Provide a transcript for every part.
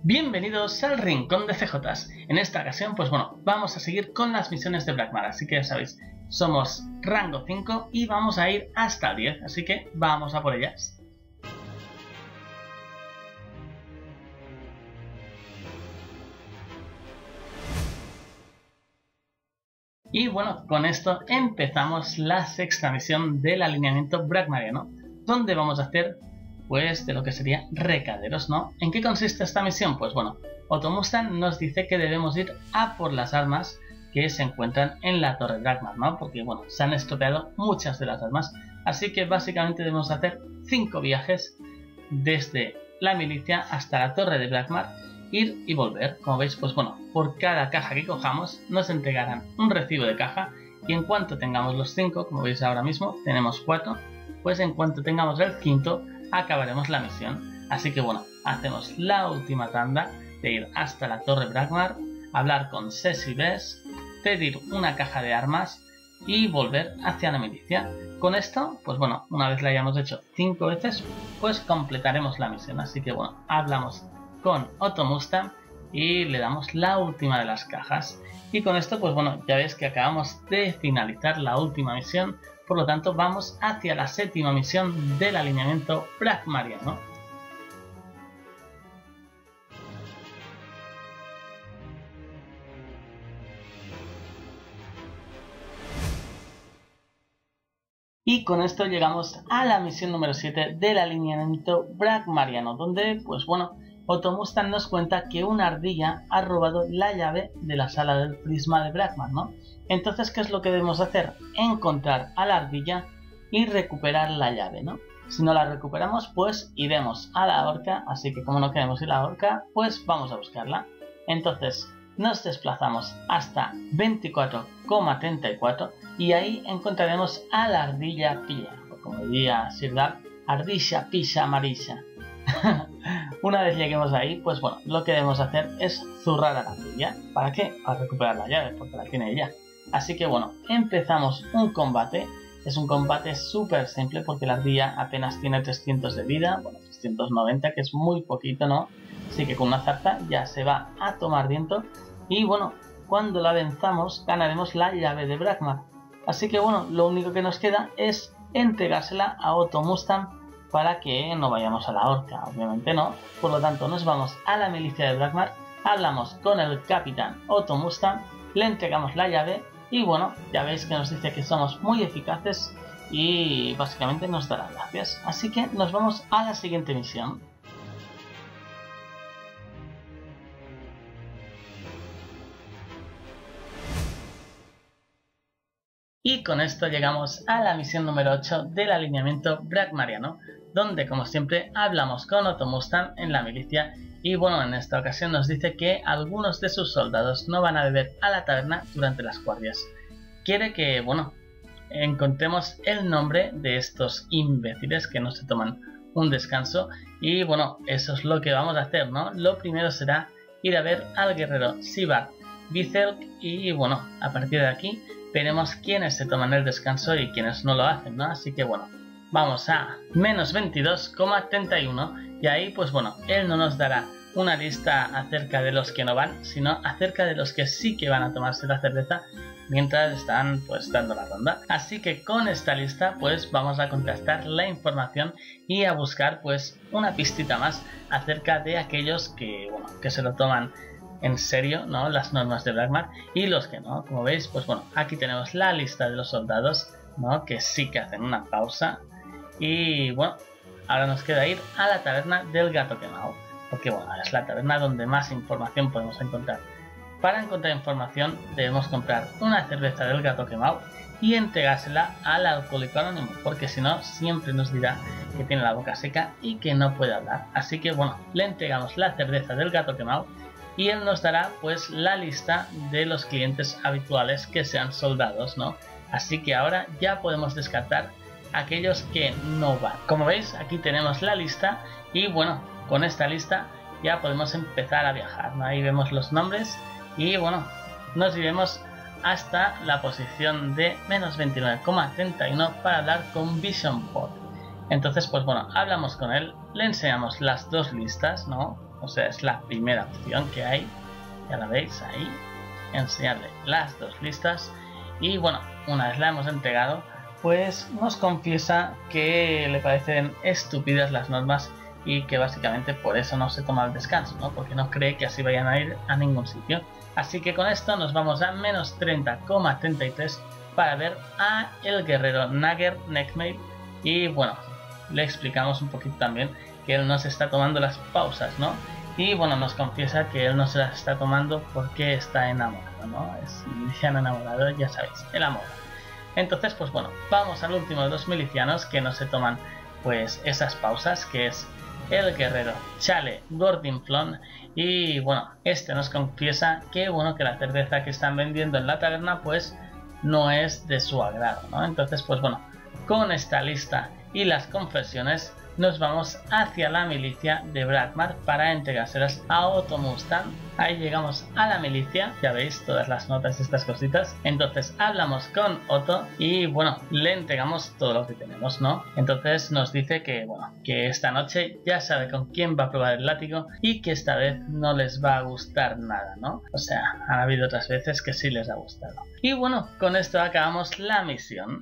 Bienvenidos al Rincón de CJs. En esta ocasión, pues bueno, vamos a seguir con las misiones de Blackmar, así que ya sabéis, somos rango 5 y vamos a ir hasta el 10, así que vamos a por ellas. Y bueno, con esto empezamos la sexta misión del alineamiento Blackmariano, donde vamos a hacer pues de lo que sería recaderos, ¿no? ¿En qué consiste esta misión? Pues bueno, Otto Mustang nos dice que debemos ir a por las armas que se encuentran en la torre Blackmar, ¿no? Porque bueno, se han estropeado muchas de las armas, así que básicamente debemos hacer 5 viajes desde la milicia hasta la torre de Blackmar, ir y volver. Como veis, pues bueno, por cada caja que cojamos nos entregarán un recibo de caja y en cuanto tengamos los 5, como veis ahora mismo tenemos 4, pues en cuanto tengamos el quinto acabaremos la misión. Así que bueno, hacemos la última tanda de ir hasta la torre Blackmar, hablar con Ceci Bess, pedir una caja de armas y volver hacia la milicia. Con esto, pues bueno, una vez la hayamos hecho 5 veces, pues completaremos la misión. Así que bueno, hablamos con Otto Mustang y le damos la última de las cajas. Y con esto, pues bueno, ya veis que acabamos de finalizar la última misión. Por lo tanto, vamos hacia la séptima misión del alineamiento Blackmariano. Y con esto llegamos a la misión número 7 del alineamiento Blackmariano, donde, pues bueno, Otto Mustang nos cuenta que una ardilla ha robado la llave de la sala del prisma de Blackmar, ¿no? Entonces, ¿qué es lo que debemos hacer? Encontrar a la ardilla y recuperar la llave, ¿no? Si no la recuperamos, pues iremos a la horca, así que como no queremos ir a la horca, pues vamos a buscarla. Entonces, nos desplazamos hasta 24,34 y ahí encontraremos a la ardilla pilla, o como diría Sir Dark, ardilla pilla amarilla. Una vez lleguemos ahí, pues bueno, lo que debemos hacer es zurrar a la ardilla. ¿Para qué? Para recuperar la llave, porque la tiene ella. Así que bueno, empezamos un combate. Es un combate súper simple porque la ardilla apenas tiene 300 de vida, bueno, 390, que es muy poquito, ¿no? Así que con una zarza ya se va a tomar viento. Y bueno, cuando la venzamos ganaremos la llave de Blackmar. Así que bueno, lo único que nos queda es entregársela a Otto Mustang para que no vayamos a la horca, obviamente no. Por lo tanto, nos vamos a la milicia de Blackmar, hablamos con el capitán Otto Mustang, le entregamos la llave y bueno, ya veis que nos dice que somos muy eficaces y básicamente nos dará gracias. Así que nos vamos a la siguiente misión. Y con esto llegamos a la misión número 8 del alineamiento Blackmariano, donde como siempre hablamos con Otto Mustang en la milicia y bueno, en esta ocasión nos dice que algunos de sus soldados no van a beber a la taberna durante las guardias. Quiere que, bueno, encontremos el nombre de estos imbéciles que no se toman un descanso y bueno, eso es lo que vamos a hacer, ¿no? Lo primero será ir a ver al guerrero Sivar Bizelk y bueno, a partir de aquí veremos quiénes se toman el descanso y quiénes no lo hacen, ¿no? Así que bueno, vamos a menos 22,31 y ahí pues bueno, él no nos dará una lista acerca de los que no van, sino acerca de los que sí que van a tomarse la cerveza mientras están pues dando la ronda. Así que con esta lista pues vamos a contrastar la información y a buscar pues una pistita más acerca de aquellos que, bueno, que se lo toman en serio, ¿no? Las normas de Blackmar y los que no. Como veis, pues bueno, aquí tenemos la lista de los soldados, ¿no? Que sí que hacen una pausa y bueno, ahora nos queda ir a la taberna del gato quemado, porque bueno, es la taberna donde más información podemos encontrar. Para encontrar información debemos comprar una cerveza del gato quemado y entregársela al alcohólico anónimo, porque si no siempre nos dirá que tiene la boca seca y que no puede hablar. Así que bueno, le entregamos la cerveza del gato quemado y él nos dará pues la lista de los clientes habituales que sean soldados, ¿no? Así que ahora ya podemos descartar aquellos que no van. Como veis, aquí tenemos la lista y bueno, con esta lista ya podemos empezar a viajar, ¿no? Ahí vemos los nombres y bueno, nos iremos hasta la posición de menos 29,31 para hablar con Vision Pod. Entonces pues bueno, hablamos con él, le enseñamos las dos listas, ¿no? o sea, es la primera opción que hay, ya la veis ahí, enseñarle las dos listas. Y bueno, una vez la hemos entregado, pues nos confiesa que le parecen estúpidas las normas y que básicamente por eso no se toma el descanso, ¿no? Porque no cree que así vayan a ir a ningún sitio. Así que con esto nos vamos a menos 30,33 para ver a el guerrero Nager Neckmail. Y bueno, le explicamos un poquito también que él no se está tomando las pausas, ¿no? Y bueno, nos confiesa que él no se las está tomando porque está enamorado, ¿no? Es miliciano enamorado, ya sabéis, el amor. Entonces, pues bueno, vamos al último de los milicianos que no se toman pues esas pausas, que es el guerrero Chale Gordinflon. Y bueno, este nos confiesa que bueno, que la cerveza que están vendiendo en la taberna pues no es de su agrado, ¿no? Entonces, pues bueno, con esta lista y las confesiones nos vamos hacia la milicia de Brakmar para entregárselas a Otto Mustang. Ahí llegamos a la milicia, ya veis todas las notas y estas cositas. Entonces hablamos con Otto y bueno, le entregamos todo lo que tenemos, ¿no? Entonces nos dice que bueno, que esta noche ya sabe con quién va a probar el látigo y que esta vez no les va a gustar nada, ¿no? O sea, han habido otras veces que sí les ha gustado. Y bueno, con esto acabamos la misión.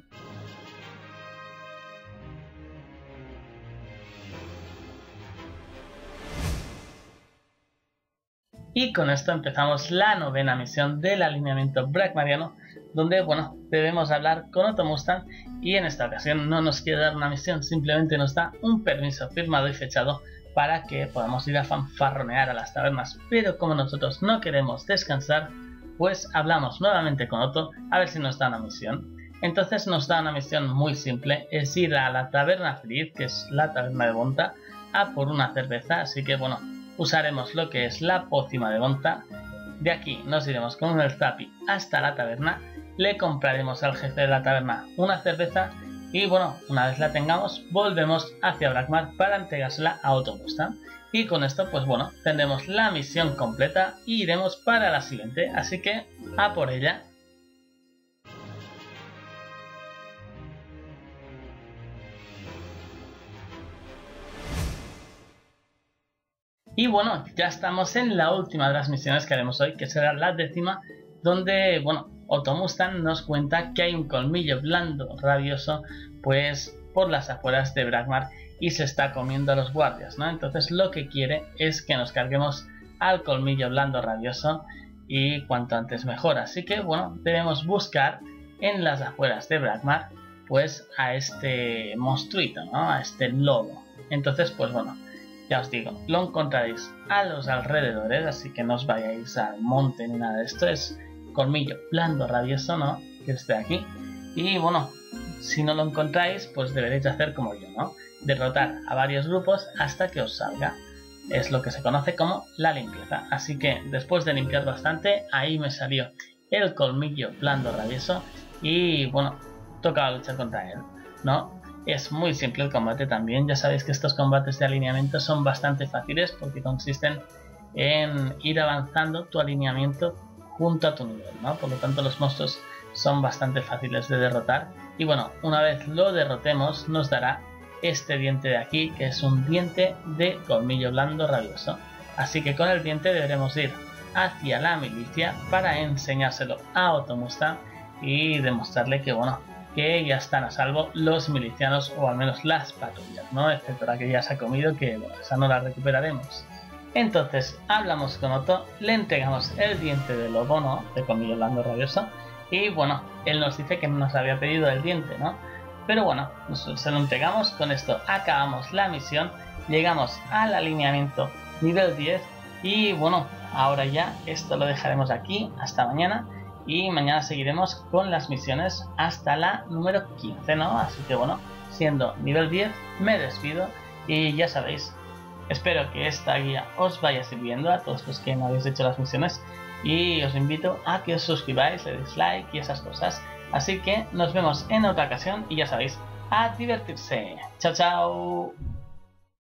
Y con esto empezamos la novena misión del alineamiento Brakmariano, donde, bueno, debemos hablar con Otto Mustang y en esta ocasión no nos quiere dar una misión, simplemente nos da un permiso firmado y fechado para que podamos ir a fanfarronear a las tabernas. Pero como nosotros no queremos descansar, pues hablamos nuevamente con Otto a ver si nos da una misión. Entonces nos da una misión muy simple, es ir a la taberna feliz, que es la taberna de Bonta, a por una cerveza, así que bueno, usaremos lo que es la pócima de Bonta. De aquí nos iremos con el Zapi hasta la taberna, le compraremos al jefe de la taberna una cerveza y bueno, una vez la tengamos volvemos hacia Brakmar para entregársela a Otto Mustang. Y con esto pues bueno, tendremos la misión completa y iremos para la siguiente, así que a por ella. Y bueno, ya estamos en la última de las misiones que haremos hoy, que será la 10ª, donde, bueno, Otto Mustang nos cuenta que hay un colmillo blando rabioso, pues, por las afueras de Brakmar y se está comiendo a los guardias, ¿no? Entonces lo que quiere es que nos carguemos al colmillo blando rabioso y cuanto antes mejor. Así que, bueno, debemos buscar en las afueras de Brakmar, pues, a este monstruito, ¿no? A este lobo. Entonces, pues bueno, ya os digo, lo encontraréis a los alrededores, así que no os vayáis al monte ni nada de esto. Es colmillo blando rabioso, ¿no? Que esté aquí. Y bueno, si no lo encontráis, pues deberéis hacer como yo, ¿no? Derrotar a varios grupos hasta que os salga. Es lo que se conoce como la limpieza. Así que después de limpiar bastante, ahí me salió el colmillo blando rabioso. Y bueno, tocaba luchar contra él, ¿no? Es muy simple el combate también, ya sabéis que estos combates de alineamiento son bastante fáciles porque consisten en ir avanzando tu alineamiento junto a tu nivel, ¿no? Por lo tanto los monstruos son bastante fáciles de derrotar y bueno, una vez lo derrotemos nos dará este diente de aquí, que es un diente de colmillo blando rabioso. Así que con el diente deberemos ir hacia la milicia para enseñárselo a Otto Mustang y demostrarle que bueno, que ya están a salvo los milicianos o al menos las patrullas, ¿no? Excepto la que ya se ha comido, que bueno, esa no la recuperaremos. Entonces hablamos con Otto, le entregamos el diente de lobo, ¿no? De colmillo blando rabioso y bueno, él nos dice que no nos había pedido el diente, ¿no? Pero bueno, se lo entregamos, con esto acabamos la misión, llegamos al alineamiento nivel 10 y bueno, ahora ya esto lo dejaremos aquí hasta mañana. Y mañana seguiremos con las misiones hasta la número 15, ¿no? Así que bueno, siendo nivel 10, me despido y ya sabéis, espero que esta guía os vaya sirviendo a todos los que no habéis hecho las misiones y os invito a que os suscribáis, le deis like y esas cosas. Así que nos vemos en otra ocasión y ya sabéis, a divertirse. ¡Chao, chao!